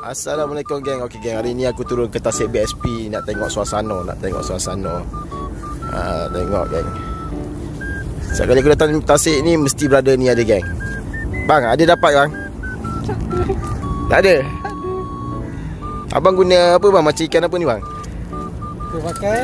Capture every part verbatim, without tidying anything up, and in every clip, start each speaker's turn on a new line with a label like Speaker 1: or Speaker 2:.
Speaker 1: Assalamualaikum geng. Okey geng, hari ni aku turun ke Tasik B S P nak tengok suasana, nak tengok suasana. Ha, tengok geng. Setiap kali aku datang Tasik ni mesti berada ni ada geng. Bang, ada dapat bang? Tak ada. Abang guna apa bang? Macam ikan apa ni bang?
Speaker 2: Kita pakai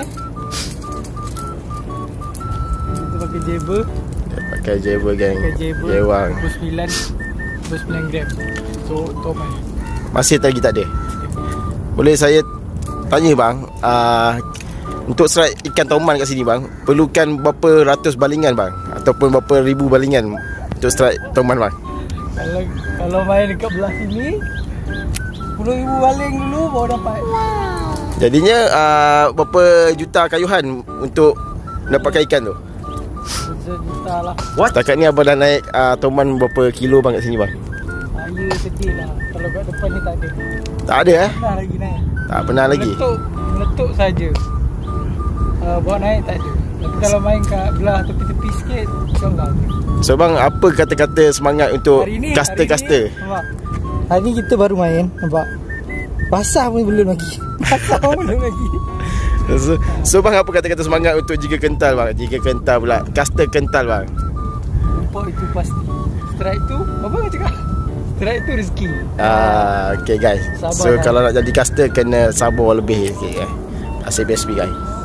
Speaker 2: Kita pakai jebel.
Speaker 1: Pakai jebel geng.
Speaker 2: Pakai jebel.
Speaker 1: Jewang.
Speaker 2: dua puluh sembilan dua puluh sembilan gram. So, toman.
Speaker 1: Masih lagi tak ada. Boleh saya tanya bang, uh, untuk strike ikan toman kat sini bang, perlukan berapa ratus balingan bang? Ataupun berapa ribu balingan untuk strike toman bang?
Speaker 2: Kalau kalau main dekat belah sini sepuluh ribu baling dulu baru dapat.
Speaker 1: Jadinya uh, berapa juta kayuhan untuk dapatkan ikan tu?
Speaker 2: Sejuta lah.
Speaker 1: What? Setakat ni abang dah naik uh, toman berapa kilo bang kat sini bang?
Speaker 2: Saya kecil lah. Kalau kat depan ni tak ada.
Speaker 1: Tak ada eh?
Speaker 2: Pernah lagi naik.
Speaker 1: Tak pernah lagi.
Speaker 2: Meletup, meletup saja. Uh, bawa naik tak ada. Tapi kalau main kat belah tepi-tepi sikit, insyaAllah.
Speaker 1: So bang, apa kata-kata semangat untuk caster-caster?
Speaker 2: Hari, hari ni kita baru main, nampak? Basah pun belum lagi. Basah pun belum lagi.
Speaker 1: So, so bang, apa kata-kata semangat untuk jika kental bang? Jika kental pula, caster kental bang.
Speaker 2: Nampak itu pasti. Strike tu, apa kau cakap? Strike tu rezeki.
Speaker 1: Ah, okay guys.
Speaker 2: Sabar
Speaker 1: so
Speaker 2: dah.
Speaker 1: Kalau nak jadi caster kena sabar lebih sikit eh. Tasik B S P guys.